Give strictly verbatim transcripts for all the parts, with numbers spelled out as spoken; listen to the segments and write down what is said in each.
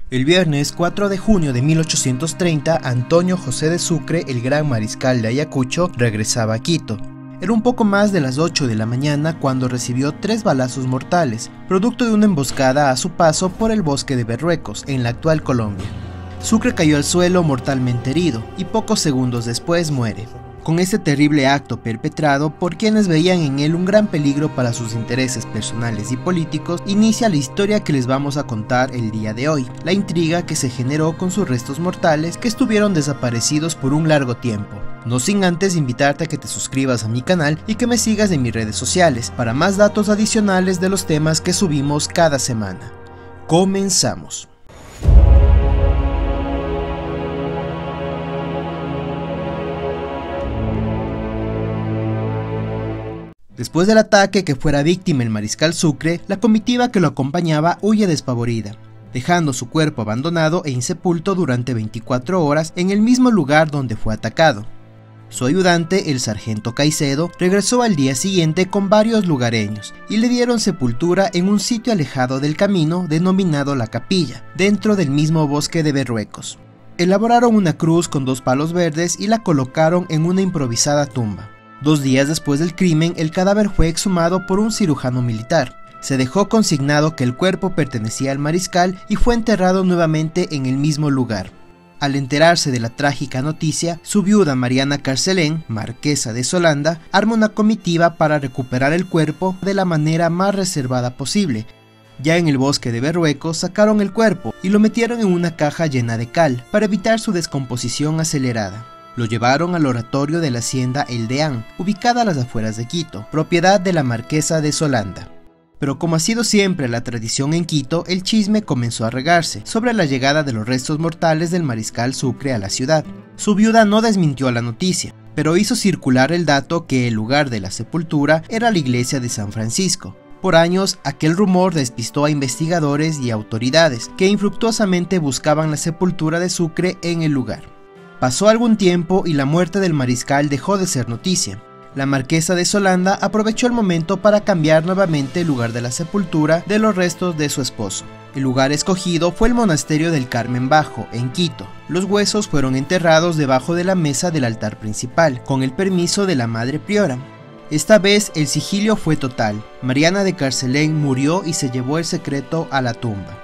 El viernes cuatro de junio de mil ochocientos treinta, Antonio José de Sucre, el gran mariscal de Ayacucho, regresaba a Quito. Era un poco más de las ocho de la mañana cuando recibió tres balazos mortales, producto de una emboscada a su paso por el bosque de Berruecos, en la actual Colombia. Sucre cayó al suelo mortalmente herido y pocos segundos después muere. Con este terrible acto perpetrado por quienes veían en él un gran peligro para sus intereses personales y políticos, inicia la historia que les vamos a contar el día de hoy, la intriga que se generó con sus restos mortales que estuvieron desaparecidos por un largo tiempo. No sin antes invitarte a que te suscribas a mi canal y que me sigas en mis redes sociales para más datos adicionales de los temas que subimos cada semana. Comenzamos. Después del ataque que fuera víctima el mariscal Sucre, la comitiva que lo acompañaba huye despavorida, dejando su cuerpo abandonado e insepulto durante veinticuatro horas en el mismo lugar donde fue atacado. Su ayudante, el sargento Caicedo, regresó al día siguiente con varios lugareños y le dieron sepultura en un sitio alejado del camino denominado La Capilla, dentro del mismo bosque de Berruecos. Elaboraron una cruz con dos palos verdes y la colocaron en una improvisada tumba. Dos días después del crimen, el cadáver fue exhumado por un cirujano militar. Se dejó consignado que el cuerpo pertenecía al mariscal y fue enterrado nuevamente en el mismo lugar. Al enterarse de la trágica noticia, su viuda Mariana Carcelén, marquesa de Solanda, arma una comitiva para recuperar el cuerpo de la manera más reservada posible. Ya en el bosque de Berruecos sacaron el cuerpo y lo metieron en una caja llena de cal para evitar su descomposición acelerada. Lo llevaron al oratorio de la hacienda El Deán, ubicada a las afueras de Quito, propiedad de la marquesa de Solanda. Pero como ha sido siempre la tradición en Quito, el chisme comenzó a regarse sobre la llegada de los restos mortales del mariscal Sucre a la ciudad. Su viuda no desmintió la noticia, pero hizo circular el dato que el lugar de la sepultura era la iglesia de San Francisco. Por años, aquel rumor despistó a investigadores y autoridades que infructuosamente buscaban la sepultura de Sucre en el lugar. Pasó algún tiempo y la muerte del mariscal dejó de ser noticia. La marquesa de Solanda aprovechó el momento para cambiar nuevamente el lugar de la sepultura de los restos de su esposo. El lugar escogido fue el monasterio del Carmen Bajo, en Quito. Los huesos fueron enterrados debajo de la mesa del altar principal, con el permiso de la madre priora. Esta vez el sigilio fue total. Mariana de Carcelén murió y se llevó el secreto a la tumba.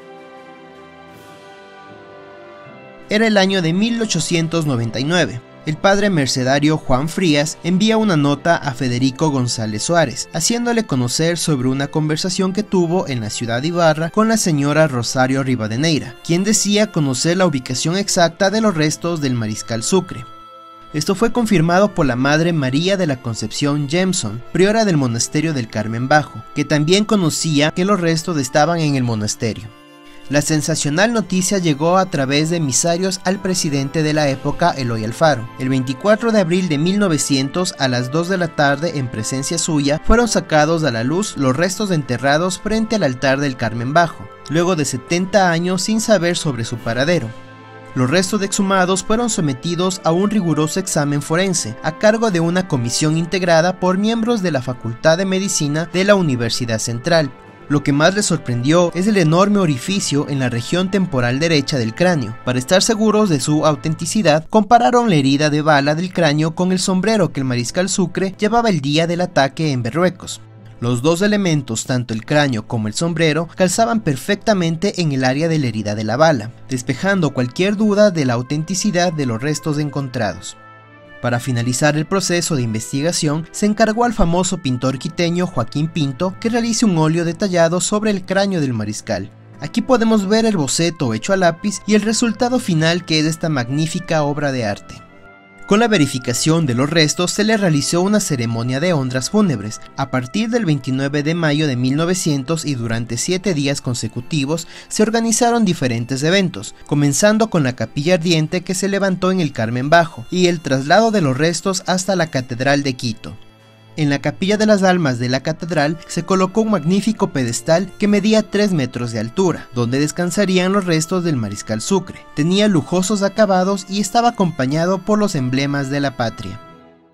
Era el año de mil ochocientos noventa y nueve. El padre mercedario Juan Frías envía una nota a Federico González Suárez, haciéndole conocer sobre una conversación que tuvo en la ciudad de Ibarra con la señora Rosario Rivadeneira, quien decía conocer la ubicación exacta de los restos del mariscal Sucre. Esto fue confirmado por la madre María de la Concepción Jameson, priora del monasterio del Carmen Bajo, que también conocía que los restos estaban en el monasterio. La sensacional noticia llegó a través de emisarios al presidente de la época, Eloy Alfaro. El veinticuatro de abril de mil novecientos, a las dos de la tarde, en presencia suya, fueron sacados a la luz los restos enterrados frente al altar del Carmen Bajo, luego de setenta años sin saber sobre su paradero. Los restos exhumados fueron sometidos a un riguroso examen forense, a cargo de una comisión integrada por miembros de la Facultad de Medicina de la Universidad Central. Lo que más les sorprendió es el enorme orificio en la región temporal derecha del cráneo. Para estar seguros de su autenticidad, compararon la herida de bala del cráneo con el sombrero que el mariscal Sucre llevaba el día del ataque en Berruecos. Los dos elementos, tanto el cráneo como el sombrero, calzaban perfectamente en el área de la herida de la bala, despejando cualquier duda de la autenticidad de los restos encontrados. Para finalizar el proceso de investigación, se encargó al famoso pintor quiteño Joaquín Pinto que realice un óleo detallado sobre el cráneo del mariscal. Aquí podemos ver el boceto hecho a lápiz y el resultado final que es esta magnífica obra de arte. Con la verificación de los restos se le realizó una ceremonia de honras fúnebres. A partir del veintinueve de mayo de mil novecientos y durante siete días consecutivos se organizaron diferentes eventos, comenzando con la capilla ardiente que se levantó en el Carmen Bajo y el traslado de los restos hasta la Catedral de Quito. En la capilla de las almas de la catedral se colocó un magnífico pedestal que medía tres metros de altura, donde descansarían los restos del mariscal Sucre. Tenía lujosos acabados y estaba acompañado por los emblemas de la patria.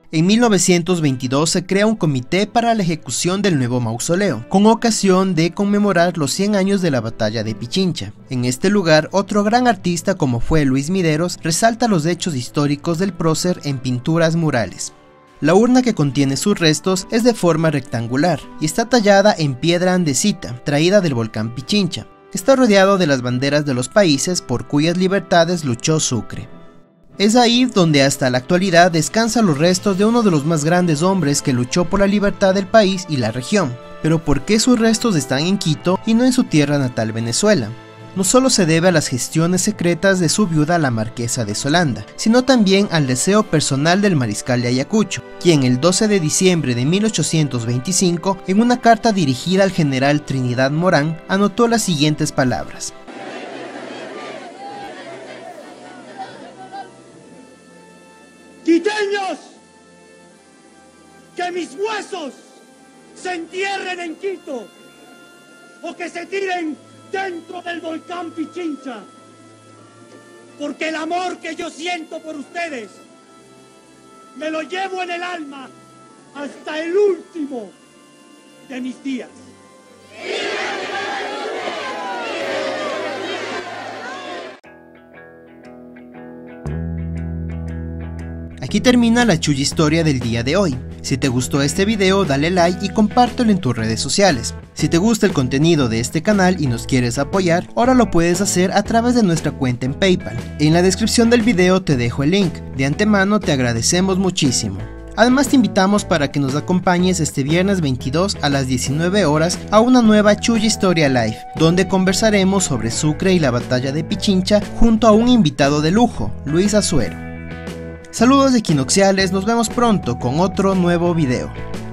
En mil novecientos veintidós se crea un comité para la ejecución del nuevo mausoleo, con ocasión de conmemorar los cien años de la batalla de Pichincha. En este lugar, otro gran artista como fue Luis Mideros resalta los hechos históricos del prócer en pinturas murales. La urna que contiene sus restos es de forma rectangular y está tallada en piedra andesita, traída del volcán Pichincha. Está rodeado de las banderas de los países por cuyas libertades luchó Sucre. Es ahí donde hasta la actualidad descansan los restos de uno de los más grandes hombres que luchó por la libertad del país y la región. Pero ¿por qué sus restos están en Quito y no en su tierra natal Venezuela? No solo se debe a las gestiones secretas de su viuda la marquesa de Solanda, sino también al deseo personal del mariscal de Ayacucho, quien el doce de diciembre de mil ochocientos veinticinco, en una carta dirigida al general Trinidad Morán, anotó las siguientes palabras: ¡Quiteños! ¡Que mis huesos se entierren en Quito o que se tiren dentro del volcán Pichincha! Porque el amor que yo siento por ustedes me lo llevo en el alma hasta el último de mis días. Aquí termina la chulla historia del día de hoy. Si te gustó este video, dale like y compártelo en tus redes sociales. Si te gusta el contenido de este canal y nos quieres apoyar, ahora lo puedes hacer a través de nuestra cuenta en PayPal. En la descripción del video te dejo el link. De antemano te agradecemos muchísimo. Además te invitamos para que nos acompañes este viernes veintidós a las diecinueve horas a una nueva Chulla Historia Live, donde conversaremos sobre Sucre y la batalla de Pichincha junto a un invitado de lujo, Luis Azuero. Saludos equinocciales, nos vemos pronto con otro nuevo video.